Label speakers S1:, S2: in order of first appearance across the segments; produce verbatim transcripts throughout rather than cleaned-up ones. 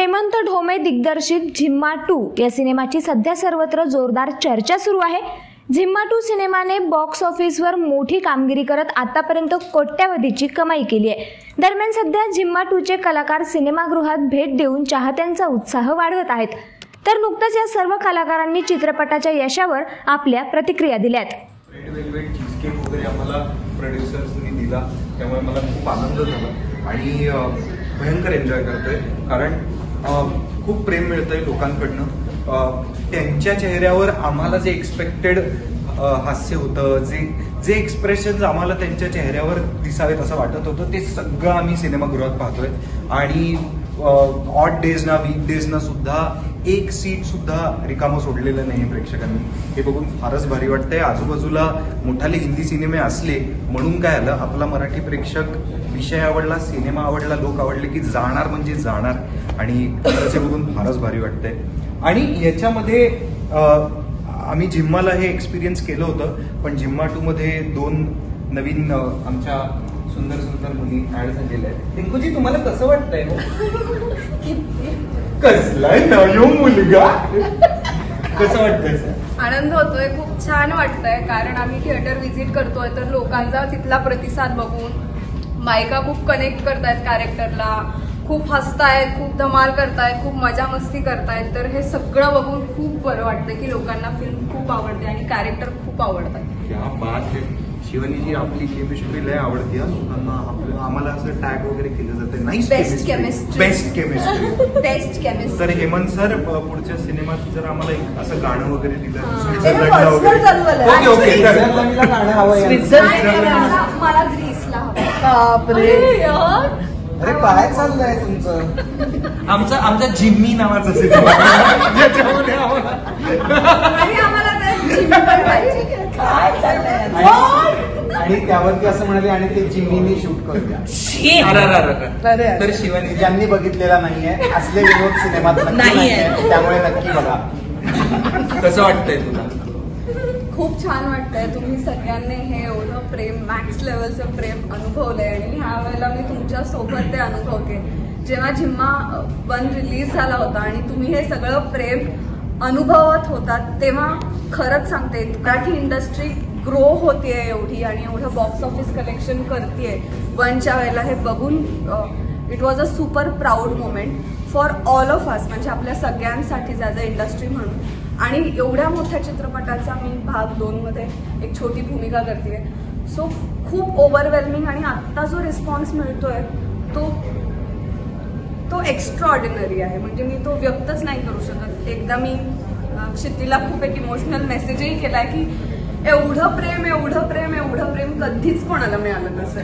S1: हेमंत ढोमे दिग्दर्शित झिम्मा टू या सिनेमाची सध्या सर्वत्र जोरदार चर्चा सुरू आहे। झिम्मा टू सिनेमाने बॉक्स ऑफिसवर मोठी कामगिरी करत आतापर्यंत कोट्यावधीची कमाई केली आहे। दरम्यान सध्या झिम्मा टू चे कलाकार सिनेमागृहात भेट देऊन चाहत्यांचा उत्साह वाढवत आहेत। तर नुकताच या सर्व कलाकारांनी चित्रपटाच्या यशावर आपल्या प्रतिक्रिया दिल्यात।
S2: वेगवेगळे चीजकेक वगैरे आम्हाला प्रोड्युसर्सनी दिला, त्यामुळे मला खूप आनंद झाला आणि भयंकर एन्जॉय करतोय, कारण खूप प्रेम मिळतंय लोकांकडनं। त्यांच्या चेहऱ्यावर आम्हाला जे एक्सपेक्टेड हास्य होतं, जे जे एक्सप्रेशन्स आम्हाला त्यांच्या चेहऱ्यावर दिसावेत असं वाटत होतं, ते सगळं आम्ही सिनेमागृहात पाहतोय। आणि ऑड डेज ना वीक डेज ना सुद्धा एक सीट सुद्धा रिकामं सोडलेलं नाही प्रेक्षकांनी। हे बघून फारच भारी वाटतंय। आजूबाजूला मोठाले हिंदी सिनेमे असले म्हणून काय आलं, आपला मराठी प्रेक्षक विषय आवडला, सिनेमा आवडला, लोक आवडले की जाणार म्हणजे जाणार। आणि खरंच बघून फारच भारी वाटतंय। आणि याच्यामध्ये आम्ही झिम्माला हे एक्सपिरियन्स केलं होतं, पण झिम्मा टू मध्ये दोन नवीन आमच्या सुंदर सुंदर मुली ऍड झालेल्या आहेत। टिंकूजी, तुम्हाला कसं वाटतंय? कसला नयो मुलगा, कसं वाटतंय?
S3: आनंद होतोय, खूप छान वाटतंय, कारण आम्ही थिएटर व्हिजिट करतोय तर लोकांचा तिथला प्रतिसाद बघून मायका खूप कनेक्ट करतायत कॅरेक्टरला, खूप हसतायत, खूप धमाल करतायत, खूप मजा मस्ती करतायत। तर हे सगळं बघून खूप बरं वाटतं की लोकांना फिल्म खूप आवडते आणि कॅरेक्टर खूप आवडतात।
S2: क्या बात आहे शिवानीजी, आपली केमिस्ट्री लय आवडते लोकांना। आम्हाला असं टॅग वगैरे केलं जातं, nice
S3: best chemistry,
S2: best chemistry,
S3: best chemistry.
S2: तर हेमंत सर पुढच्या सिनेमात जर आम्हाला एक असं गाणं वगैरे दिलं,
S3: ओके
S2: ओके
S3: गाणं हवं मला ग्रीसला हवं।
S4: अरे काय चाललंय तुमचं?
S2: आमचा आमचा जिम्मी नावाचा सिनेमा ज्याच्यामध्ये
S4: काय चाललंय, आणि त्यावरती असं म्हणाले आणि ते जिम्मीनी शूट करूया।
S2: तर शिवानी
S4: ज्यांनी बघितलेला नाहीये असले विनोद सिनेमात नाहीये, त्यामुळे नक्की बघा।
S2: कसं वाटतंय तुला?
S3: खूप छान वाटतंय। तुम्ही सगळ्यांनी हे एवढं प्रेम, मॅक्स लेवलचं प्रेम अनुभवलंय आणि ह्या वेळेला मी तुमच्या सोबत ते अनुभवते। जेव्हा झिम्मा वन रिलीज झाला होता आणि तुम्ही हे सगळं प्रेम अनुभवत होतात, तेव्हा खरंच सांगते मराठी इंडस्ट्री ग्रो होतीये एवढी आणि एवढं बॉक्स ऑफिस कलेक्शन करतेय वनच्या वेळेला, हे बघून it was a super proud moment for all of us, म्हणजे आपल्या सगळ्यांसाठीच ॲज अ इंडस्ट्री म्हणून। आणि एवढ्या मोठ्या चित्रपटाचा मी भाग दोन मध्ये एक छोटी भूमिका करते, सो खूप ओव्हरवेल्मिंग। आणि आत्ता जो रिस्पॉन्स मिळतोय तो तो एक्स्ट्राऑर्डिनरी आहे, म्हणजे मी तो व्यक्तच नाही करू शकत। एकदा मी क्षितीला खूप एक इमोशनल मेसेजही केलाय की एवढं प्रेम एवढं प्रेम एवढं प्रेम कधीच कोणाला मिळालं नसेल।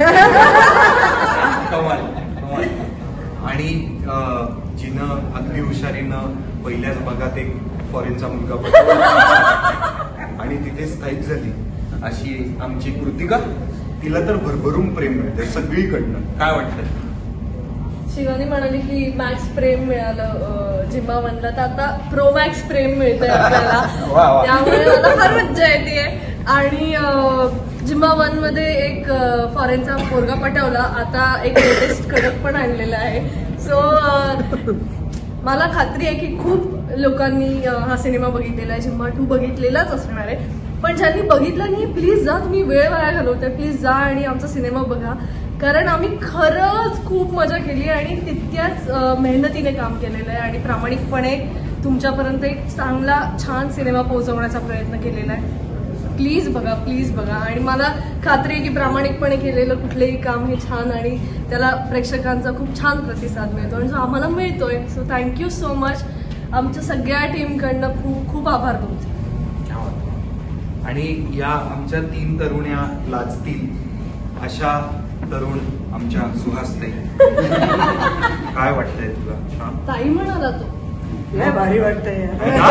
S2: आणि जिनं अगदी हुशारीनं पहिल्याच भागात एक फॉरेनचा मुलगा आणि तिथे स्थायिक झाली अशी आमची कृतिका, तिला तर भरभरून प्रेम मिळते सगळीकडनं। काय वाटतं?
S5: शिवानी म्हणाली की मॅक्स प्रेम मिळालं झिम्मा वनला, तर आता प्रो मॅक्स प्रेम मिळतंय आपल्याला, त्यामुळे मला फार मज्जा येते। आणि झिम्मा वन मध्ये एक फॉरेनचा पोरगा पटवला, आता एक लेटेस्ट कडक पण आणलेला आहे। सो मला खात्री आहे की खूप लोकांनी हा सिनेमा बघितलेला आहे, झिम्मा टू बघितलेलाच असणार आहे। पण ज्यांनी बघितलं नाही, प्लीज जा, तुम्ही वेळ वाया घालवताय, प्लीज जा आणि आमचा सिनेमा बघा, कारण आम्ही खरंच खूप मजा केली आणि तितक्याच मेहनतीने काम केलेलं आहे आणि प्रामाणिकपणे तुमच्यापर्यंत एक चांगला छान सिनेमा पोहोचवण्याचा प्रयत्न केलेला आहे। प्लीज बघा, प्लीज बघा। आणि मला खात्री आहे की प्रामाणिकपणे केलेलं कुठलेही काम हे छान आणि त्याला प्रेक्षकांचा खूप छान प्रतिसाद मिळतो आणि जो आम्हाला मिळतोय। सो थँक्यू सो मच, आमच्या सगळ्या टीमकडनं खूप खूप आभार तुमचे।
S2: आणि या आमच्या तीन तरुण्या लाजतील अशा तरुण आमच्या सुहासताई, काय वाटतंय तुला?
S5: ताई म्हणाला तो
S4: लय भारी वाटतंय,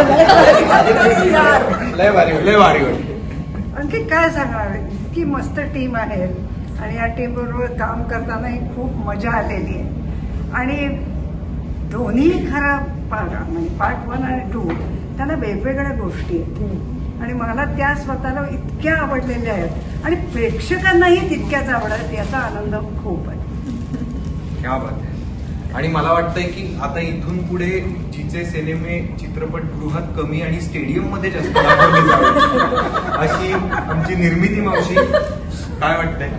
S2: लय भारी लय भारी वाटतंय।
S6: आणखी काय सांगावे, इतकी मस्त टीम आहे आणि या टीम बरोबर काम करतानाही खूप मजा आलेली आहे। आणि दोन्ही खरा पार्ट म्हणजे पार्ट वन आणि टू त्यांना वेगवेगळ्या गोष्टी आहेत आणि मला त्या स्वतःला इतक्या आवडलेल्या आहेत आणि प्रेक्षकांनाही तितक्याच आवडतात, याचा आनंद खूप आहे।
S2: क्या बात आहे। आणि मला वाटतंय की आता इथून पुढे जिचे सिनेमे चित्रपटगृहात कमी आणि स्टेडियम मध्ये जास्त दाखवले जावे अशी आमची निर्मिती मावशी, काय वाटतंय?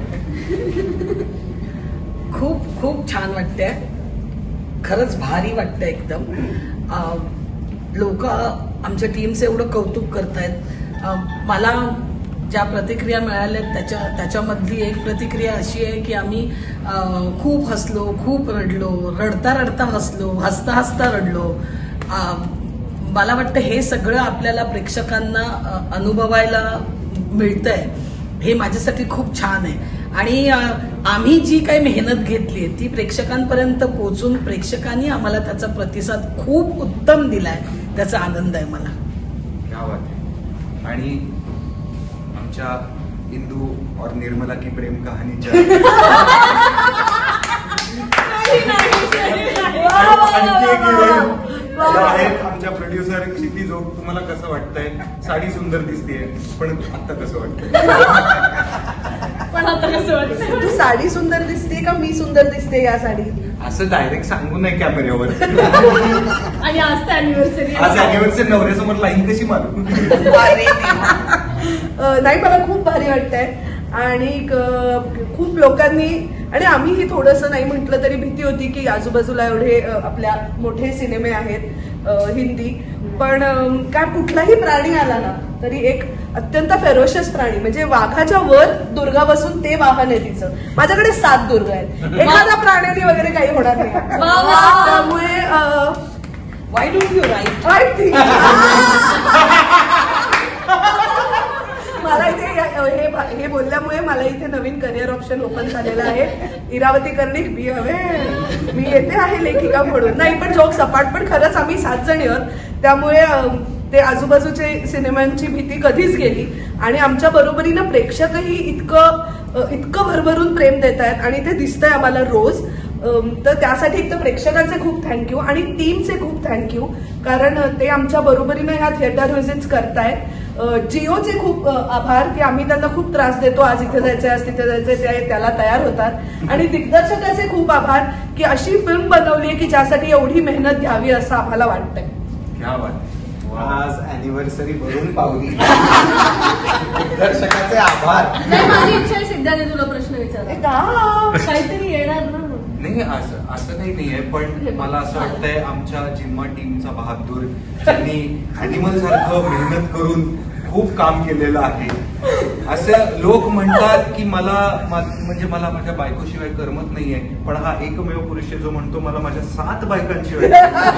S7: खूप खूप छान वाटतंय, खरंच भारी वाटतंय एकदम. लोक आमच्या टीमचं एवढं कौतुक करतायत. मला ज्या प्रतिक्रिया मिळाल्या त्याच्या त्याच्यामधली एक प्रतिक्रिया अशी आहे की आम्ही खूप हसलो, खूप रडलो, रडता रडता हसलो, हसता हसता रडलो. मला वाटतं हे सगळं आपल्याला प्रेक्षकांना अनुभवायला मिळतंय, हे माझ्यासाठी खूप छान आहे. आणि आम्ही जी काही मेहनत घेतली ती प्रेक्षकांपर्यंत पोहोचून प्रेक्षकांनी आम्हाला त्याचा प्रतिसाद खूप उत्तम दिलाय, त्याचा आनंद आहे मला.
S2: क्या बात आहे. आणि आमच्या इंदू और निर्मला की प्रेम कहाणीच्या आहेत आमच्या प्रोड्युसर क्षितिज ओक. तुम्हाला कसं वाटतंय? साडी सुंदर दिसतेय, पण आता कसं वाटतंय?
S5: पण आता कसं वाटतं?
S7: तू साडी सुंदर दिसते का मी सुंदर दिसते या साडीत?
S2: असं डायरेक्ट सांगू नये कॅमेऱ्यावर.
S5: आणि आज तर अॅनिव्हर्सरी,
S2: आज अॅनिव्हर्सरी, नवऱ्यासमोर लाईन कशी मारू?
S7: नाही, मला खूप भारी वाटतंय. आणि खूप लोकांनी, आणि आम्हीही थोडंसं नाही म्हटलं तरी भीती होती की आजूबाजूला एवढे आपल्या मोठे सिनेमे आहेत हिंदी, पण काय कुठलाही प्राणी आला ना तरी एक अत्यंत फेरोशियस प्राणी, म्हणजे वाघाच्या वर दुर्गा बसून ते वाहन आहे तिचं. माझ्याकडे सात दुर्गा आहेत, एखाद्या प्राण्याने वगैरे काही होणार नाही. त्यामुळे why don't you right right thing. मला इथे हे बोलल्यामुळे मला इथे नवीन करिअर ऑप्शन ओपन झालेलं आहे. इरावती कर्णिक बी हवे, मी येते आहे लेखिका म्हणून. नाही पण जोक सपाट, पण खरंच आम्ही सात जणी आहोत, त्यामुळे ते आजूबाजूचे सिनेमांची भीती कधीच गेली. आणि आमच्या बरोबरीनं प्रेक्षकही इतकं इतकं भरभरून प्रेम देत आहेत आणि ते दिसतंय आम्हाला रोज. तर त्यासाठी एक तर प्रेक्षकांचे खूप थँक्यू आणि टीमचे खूप थँक्यू, कारण ते आमच्या बरोबरीनं ह्या थिएटर व्हिजिट्स करतायत. जिओचे खूप आभार की आम्ही त्यांना खूप त्रास देतो, आज इथे जायचंय, आज तिथे जायचंय, ते त्याला तयार होतात. आणि दिग्दर्शकाचे खूप आभार की अशी फिल्म बनवली की ज्यासाठी एवढी मेहनत घ्यावी असं आम्हाला वाटतंय.
S4: आज अॅनिव्हर्सरी भरून पावली. दिग्दर्शकाचे आभार.
S5: माझी इच्छा आहे सिद्धाने तुला प्रश्न विचारा, काहीतरी येणार ना?
S2: नाही, असं असं काही नाहीये, पण मला असं वाटतंय आमच्या जिम्मा टीमचा बहादूर, त्यांनी अॅनिमल सारखं मेहनत करून खूप काम केलेलं आहे. असं लोक म्हणतात की मला म्हणजे मला माझ्या बायकोशिवाय करमत नाहीये, पण हा एकमेव पुरुष आहे जो म्हणतो मला माझ्या सात बायकांशिवाय.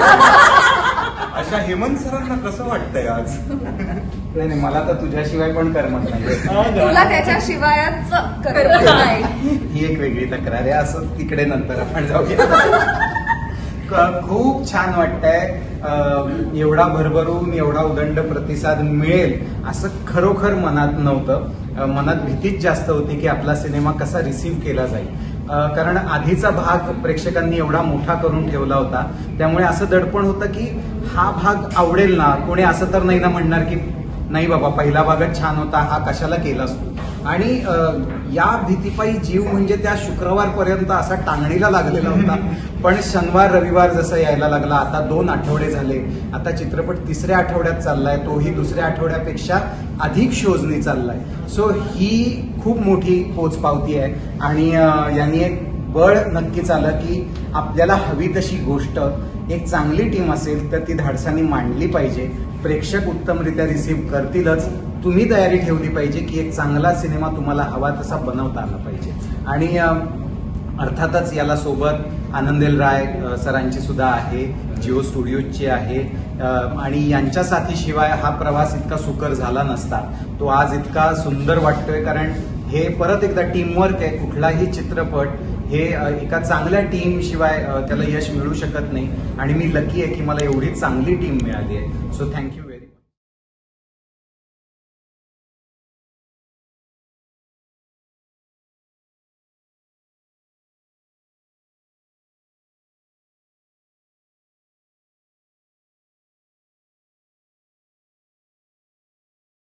S2: अशा हेमंत सरांना कसं वाटतंय आज?
S4: नाही नाही, मला तर तुझ्याशिवाय पण करमत नाही.
S3: तुला त्याच्याशिवायच करमत नाही.
S4: ही एक वेगळी तक्रार आहे, असं तिकडे नंतर आपण जाऊया. खूप छान वाटतंय. एवढा भरभरून एवढा उदंड प्रतिसाद मिळेल असं खरोखर मनात नव्हतं. मनात भीतीच जास्त होती की आपला सिनेमा कसा रिसीव्ह केला जाईल, कारण आधीचा भाग प्रेक्षकांनी एवढा मोठा करून ठेवला होता. त्यामुळे असं दडपण होतं की हा भाग आवडेल ना, कोणी असं तर नाही ना म्हणणार की नाही बाबा पहिला भागच छान होता, हा कशाला केलास तू. आणि या भीतीपायी जीव म्हणजे त्या शुक्रवारपर्यंत असा टांगणीला लागलेला होता. पण शनिवार रविवार जसं यायला लागला, आता दोन आठवडे झाले, आता चित्रपट तिसऱ्या आठवड्यात चाललाय, तोही दुसऱ्या आठवड्यापेक्षा अधिक शोजनी चाललाय. सो ही खूप मोठी पोचपावती आहे आणि यांनी एक बळ नक्कीच आलं की आपल्याला हवी तशी गोष्ट एक चांगली टीम असेल तर ती धाडसानी मांडली पाहिजे. प्रेक्षक उत्तमरित्या रिसीव्ह करतीलच, तुम्ही तयारी ठेवली पाहिजे की एक चांगला सिनेमा तुम्हाला हवा तसा बनवता आला पाहिजे. आणि अर्थातच याला सोबत आनंदेल राय सरांची सुद्धा आहे, जिओ स्टुडिओजची आहे. आणि यांच्या साथीशिवाय हा प्रवास इतका सुकर झाला नसता. तो आज इतका सुंदर वाटतोय कारण हे परत एकदा टीमवर्क आहे. कुठलाही चित्रपट हे एका चांगल्या टीम शिवाय त्याला यश मिळू शकत नाही आणि मी लकी आहे की मला एवढी चांगली टीम मिळाली आहे. So thank you.